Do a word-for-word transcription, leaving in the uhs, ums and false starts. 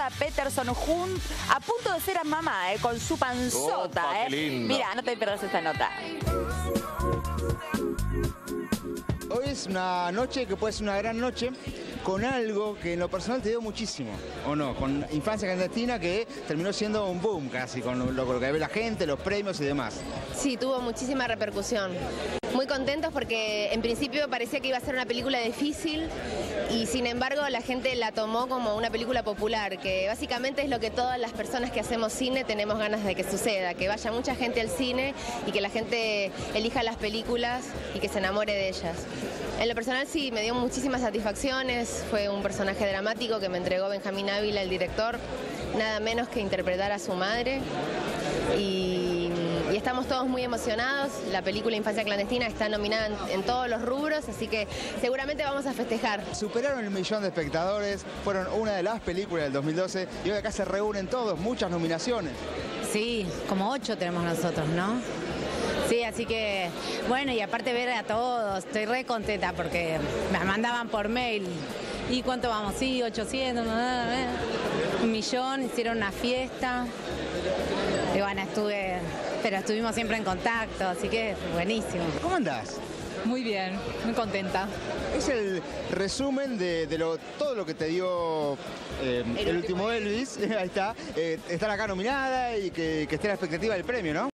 Jordan Peterson jun, a punto de ser a mamá, eh, con su panzota. Opa, eh. qué lindo. Mira, no te pierdas esta nota. Hoy es una noche que puede ser una gran noche con algo que en lo personal te dio muchísimo, ¿o no? Con Infancia Clandestina, que terminó siendo un boom casi, con lo, lo que ve la gente, los premios y demás. Sí, tuvo muchísima repercusión. Muy contentos porque en principio parecía que iba a ser una película difícil y sin embargo la gente la tomó como una película popular, que básicamente es lo que todas las personas que hacemos cine tenemos ganas de que suceda, que vaya mucha gente al cine y que la gente elija las películas y que se enamore de ellas. En lo personal sí, me dio muchísimas satisfacciones, fue un personaje dramático que me entregó Benjamín Ávila, el director, nada menos que interpretar a su madre y, y estamos todos muy emocionados. La película Infancia Clandestina está nominada en, en todos los rubros, así que seguramente vamos a festejar. Superaron el millón de espectadores, fueron una de las películas del dos mil doce y hoy acá se reúnen todos, muchas nominaciones. Sí, como ocho tenemos nosotros, ¿no? Sí, así que, bueno, y aparte ver a todos, estoy re contenta porque me mandaban por mail. ¿Y cuánto vamos? Sí, ochocientos, un millón, hicieron una fiesta. Y bueno, estuve, pero estuvimos siempre en contacto, así que buenísimo. ¿Cómo andás? Muy bien, muy contenta. Es el resumen de, de lo, todo lo que te dio eh, el, el último Elvis, ahí está, eh, estar acá nominada y que, que esté la expectativa del premio, ¿no?